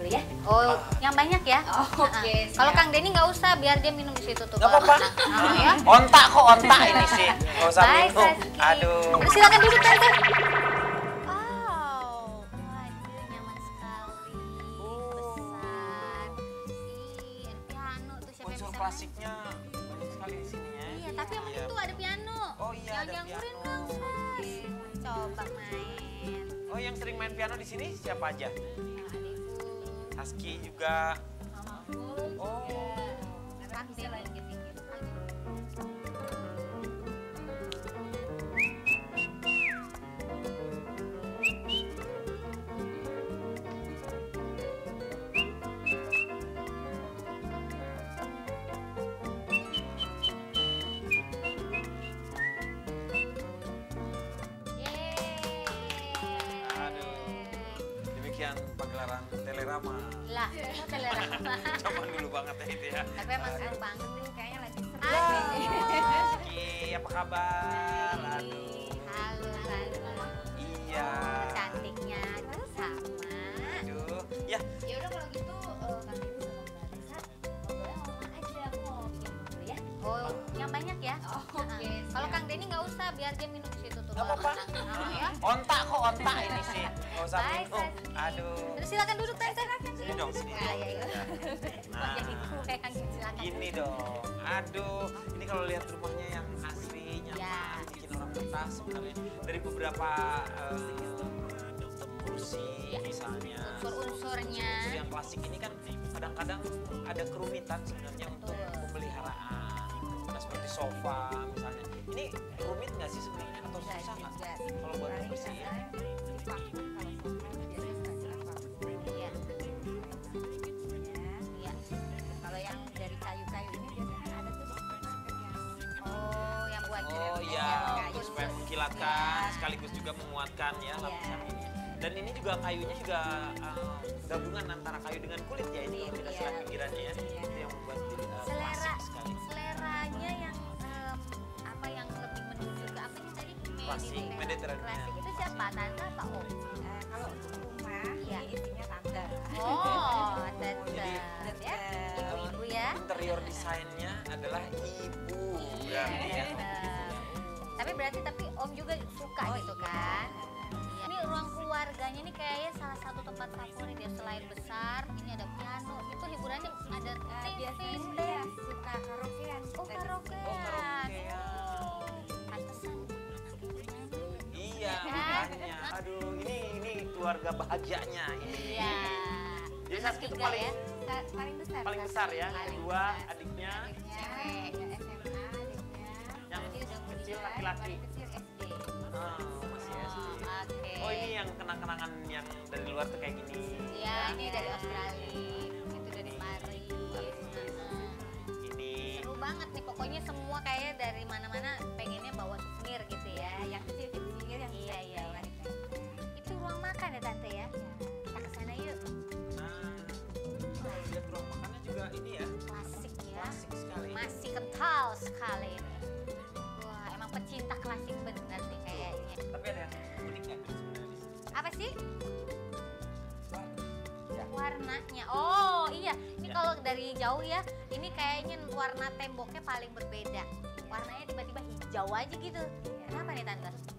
ya. Oh, yang banyak ya? Oke. Kalau Kang Denny nggak usah, biar dia minum di situ tuh. Nggak apa-apa. Ya. Ontak kok, ontak ini sih. Nggak usah Baik, minum. Saski. Aduh. Udah, silakan duduk tante. Wow, waduh nyaman sekali. Besar. Ih, ada piano tuh, siapa yang Unsur bisa main? klasiknya banyak sekali di sini ya. Iya, tapi yang penting tuh ada piano. Oh iya, Jangan ada gangguin piano. dong, Sas. Coba main. Oh, yang sering main piano di sini siapa aja? Yang adikku. Saski juga. Oh. Kang Denny. Aduh. Demikian pagelaran Telerama. Lah, kok telerama. Zaman dulu banget ya itu ya. Tapi emang seru banget tuh, kayaknya lagi seru. Saski, apa kabar? Aduh. Halo, halo. Iya. Cantiknya tuh sama. Aduh. Ya, Ya udah kalau gitu Kang Denny sama Mbak Lisa ngobrolnya ngomong aja, aku mau minum dulu ya. Oh, yang banyak ya? Oke. Kalau Kang Denny nggak usah, biar dia minum di situ tuh. nggak apa-apa. Ya. Ontak kok, ontak ini sih. Nggak usah Baik, minum. Saski. Aduh. Udah, silakan duduk tante. Sini dong, sini. Ya, ya, ya. Nah, Jadi kue yang silakan. gini dong. Aduh, ini kalau lihat rumahnya yang asri, nyaman, Ya. bikin orang betah sebenarnya. Dari beberapa kursi misalnya. Unsur-unsurnya. Unsur yang klasik ini kan kadang-kadang ada kerumitan sebenarnya untuk Betul. pemeliharaan. Nah, seperti sofa misalnya. Ini rumit nggak sih sebenarnya atau Nggak susah nggak? juga. Kalau buat membersihin? Iya. Iya. Iya. Kalau yang dari kayu-kayu ini biasanya ada tuh Oh, yang buat Oh jenis iya, kayu. untuk supaya mengkilatkan Iya. sekaligus juga menguatkan ya Iya. lapisan ini. Dan ini juga kayunya juga gabungan antara kayu dengan kulit ya ini kalau kita Iya. lihat pinggirannya ya. Itu yang membuat jadi Selera, klasik sekali. seleranya yang apa yang lebih menuju ke apa nih tadi? Klasik, Mediterranean. Klasik itu siapa? Tante apa Om? kalau untuk rumah Iya. ini isinya tante. Oh, Jadi, tetep ya. Ibu-ibu ya. Interior desainnya adalah ibu berarti ya. Tapi berarti Om juga suka gitu kan? Iya. Ini ruang keluarganya ini kayaknya salah satu tempat favorit ya, selain besar, ini ada piano. Itu hiburannya ada TV, Biasanya band. dia suka karaokean. Oh, karaokean. Oh, karaokean. Pantesan. Iya, Kan? makanya. Aduh, ini keluarga bahagianya ini. Iya. Jadi Saski itu Tiga paling ya. Paling besar. paling besar ya. Paling Dua besar. adiknya, Cewek. Ada SMA adiknya. yang Berarti udah kecil kuliah. laki-laki. Paling kecil SD. Masih SD. Oke. Oh, ini yang kenang-kenangan yang dari luar tuh kayak gini. Iya, ini dari Australia. Itu dari Paris. Ini Seru banget nih, pokoknya semua kayaknya dari mana-mana pengennya bawa souvenir gitu ya. Yang kecil di pinggir yang Iya, besar iya, di iya. bawah. Itu ruang makan ya Tante ya? Kita ke sana yuk. nah, kalau lihat ruang makannya juga ini ya, Klasik ya. klasik sekali. Masih kental sekali ini. Wah, emang pecinta klasik bener nih kayaknya. Tapi ada yang unik nggak sebenarnya di sini? Apa sih? Ya. Warnanya. Oh iya, ini Ya. kalau dari jauh ya, ini kayaknya warna temboknya paling berbeda. Warnanya tiba-tiba hijau aja gitu. Kenapa nih Tante?